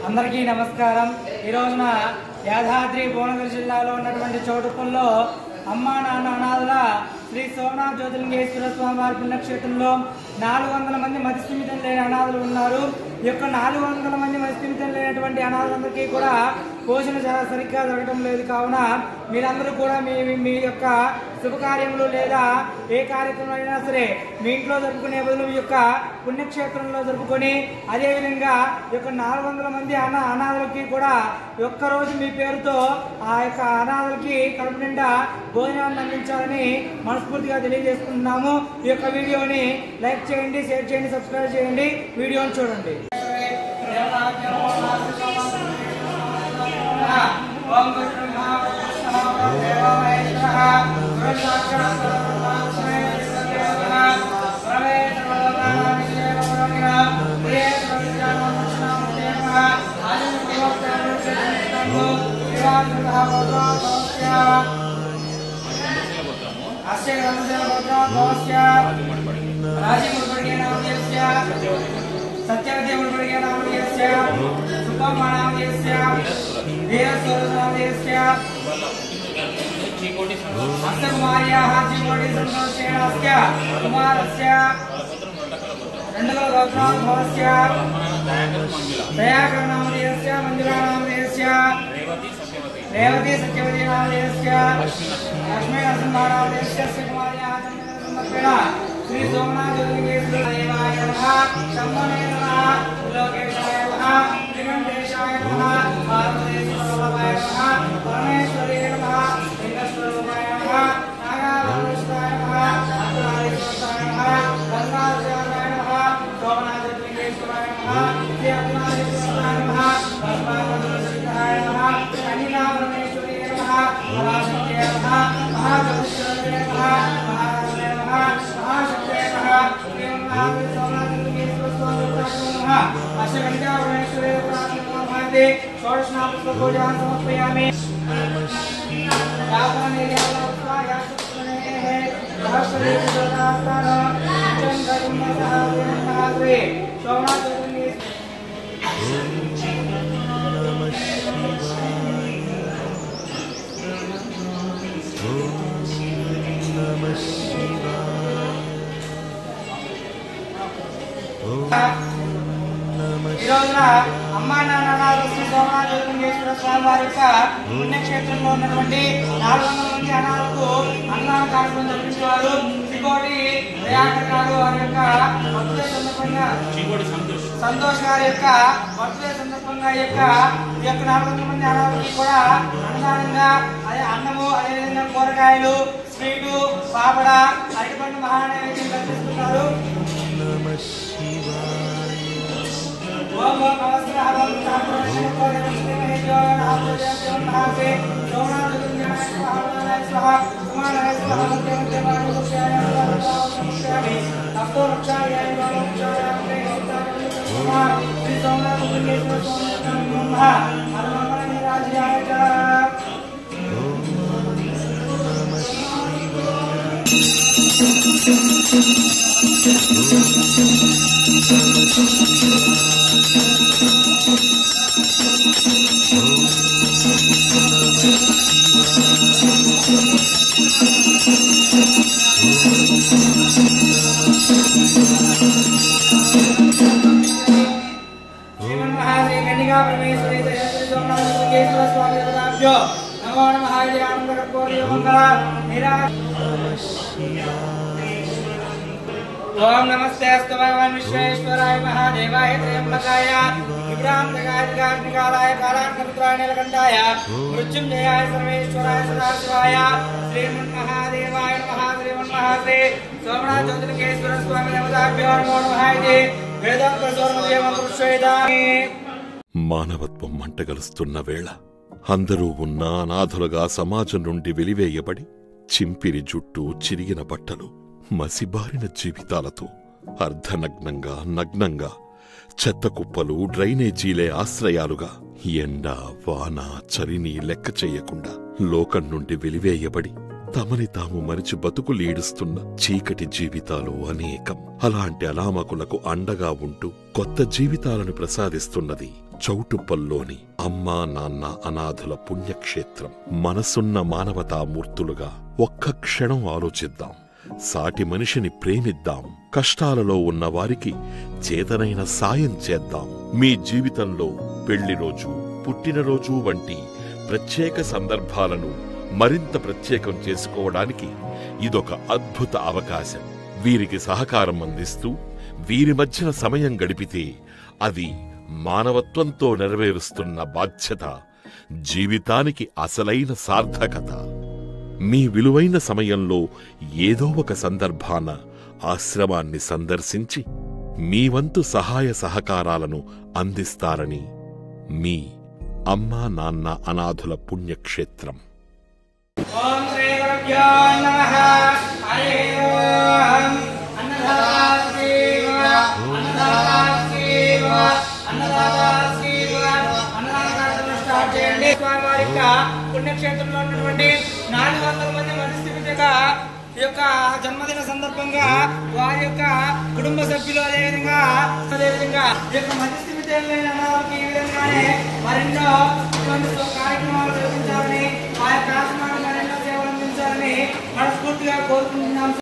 అందరికీ నమస్కారం। ఈ రోజున యాదాద్రి భువనగిరి జిల్లాలో ఉన్నటువంటి చోటుపల్లో అమ్మా నాన్న అనాథుల శ్రీ సోమనాథ జ్యోతిలింగేశ్వర స్వామి వారి పుణ్యక్షేత్రంలో 400 మంది మతిస్థిమితం లేని అనాథులు ఉన్నారు। ఈ యొక్క 400 మంది మతిస్థిమితం లేనటువంటి అనాథులందరికీ కూడా పోషణ చాలా సరిగ్గా దొరకడం లేదు। కావున మీరందరూ కూడా మీ యొక్క శుభకార్యములు లేదా ఏ కార్యక్రమం అయినా సరే మీ ఇంట్లో జరుపుకునే బదులు ఈ యొక్క పుణ్యక్షేత్రంలో జరుపుకొని అదేవిధంగా ఈ యొక్క 400 మంది అనాథులకి కూడా ఒక్కరోజు మీ పేరుతో ఆ యొక్క అనాథులకి కడుపు నిండా భోజనాన్ని అందించాలని మనస్ఫూర్తిగా తెలియజేస్తున్నాము। ఈ యొక్క వీడియోని లైక్ చేయండి, షేర్ చేయండి, సబ్స్క్రైబ్ చేయండి, వీడియోని చూడండి। रेवती सत्यवती नामदेवस्य लक्ष्मी नरसिंहनामदेवस्य कुमार्याः समर्पणा श्री सोमनाथ ज्योतिलिंगेश्वर देवाय नमः शम्भवे नमः लोकेशाय नमः त्रिगुणेशाय नमः पार्वतीश्वराय नमः परमेश्वरी नमः लिंगस्वरूपाय नमः नागावताराय नमः अंतरालेश्वराय नमः गंगाधराय नमः सोमनाथ ज्योतिलिंगेश्वराय नमः श्री अग्निनाथेश्वराय नमः परमात्मदेवाय नमः परमेश्वरी नमः महाशक्ति नमः महाजगदीश्वरी नमः महाराज नमः महाशक्ति नमः ओम महादेव सोमनाथ ज्योतिलिंगेश्वर स्वामी नमः अष्टगंगा परमेश्वरी प्रार्थनामते षोडशनाम पूजा समर्पयामि। यावने यावस्वाय सुने सहस्रे सुदास्तान चंद्रम सहस्रे सोमनाथ అమ్మా నాన్న శ్రీ సోమనాథ జ్యోతిలింగేశ్వర స్వామి వారి యొక్క పుణ్యక్షేత్రంలో ఉన్నటువంటి 400 మంది అనాథులకు అన్నదాన కార్యక్రమం జరిపించేవారు। శ్రీకోటి దయాకర్ గారు వారి యొక్క బర్త్డే సందర్భంగా సంతోష్ గారి యొక్క బర్త్డే సందర్భంగా ఈ యొక్క 400 మంది అనాథులకి కూడా అన్నదానంగా అదే అన్నము అదేవిధంగా కూరగాయలు స్వీటు పాపడ అరటిపండు మహానైవేద్యం కల్పిస్తున్నారు। ओम नमस्ते अस्तु भगवान विश्वेश्वराय महादेवाय त्र्यंबकाय विभ्रांतकाय कालांतराय नीलकंठाय मृत्युंजयाय सर्वेश्वराय सदाशिवाय श्रीमन्महादेवाय नमः। श्रीमन्महादेव सोमनाथ ज्योतिलिंगेश्वर स्वामी देवताभ्यो नमो नमः। वेदांतस्वरमदेवं पुरुषेदामि। మానవత్వం మంటగలుస్తున్న వేళ అందరూ ఉన్న అనాథులుగా సమాజం నుండి వెలివేయబడి చింపిరి జుట్టు, చిరిగిన బట్టలు, మసిబారిన జీవితాలతో అర్ధనగ్నంగా నగ్నంగా చెత్త కుప్పలు, డ్రైనేజీలే ఆశ్రయాలుగా ఎండ, వాన, చలిని లెక్క చెయ్యకుండా లోకం నుండి వెలివేయబడి తమని తాము మరిచి బతుకులీడుస్తున్న చీకటి జీవితాలు అనేకం. అలాంటి అనామకులకు అండగా ఉంటూ కొత్త జీవితాలను ప్రసాదిస్తున్నది చౌటుప్పల్లోని అమ్మా నాన్న అనాథుల పుణ్యక్షేత్రం. మనసున్న మానవతామూర్తులుగా ఒక్క క్షణం ఆలోచిద్దాం. సాటి మనిషిని ప్రేమిద్దాం. కష్టాలలో ఉన్న వారికి చేతనైన సాయం చేద్దాం. మీ జీవితంలో పెళ్లిరోజు, పుట్టినరోజు వంటి ప్రత్యేక సందర్భాలను మరింత ప్రత్యేకం చేసుకోవడానికి ఇదొక అద్భుత అవకాశం. వీరికి సహకారం అందిస్తూ వీరి మధ్యన సమయం గడిపితే అది మానవత్వంతో నెరవేరుస్తున్న బాధ్యత, జీవితానికి అసలైన సార్థకత. మీ విలువైన సమయంలో ఏదో ఒక సందర్భాన ఆశ్రమాన్ని సందర్శించి మీ వంతు సహాయ సహకారాలను అందిస్తారని మీ అమ్మా నాన్న అనాథుల పుణ్యక్షేత్రం. ఓం శ్రీ గురుభ్యో నమః. హరి ఓం. అన్నదాతీవ అన్నదాతీవ అన్నదాతీవ అన్నదాతను స్టార్ట్ చేయండి. స్వామివారి యొక్క పుణ్యక్షేత్రంలో ఉన్నటువంటి 400 మంది పరిస్థితిగా ఈ యొక్క జన్మదిన సందర్భంగా వారి యొక్క కుటుంబ సభ్యులు అదేవిధంగా ఈ యొక్క మధ్యస్థితి అనాథులకి ఈ విధంగానే మరెన్నో కార్యక్రమాలు నిర్వహించాలని, ఆ యొక్క ఆశ్రమాన్ని మరెన్నో సేవలు అందించాలని మనస్ఫూర్తిగా కోరుకుంటున్నాం.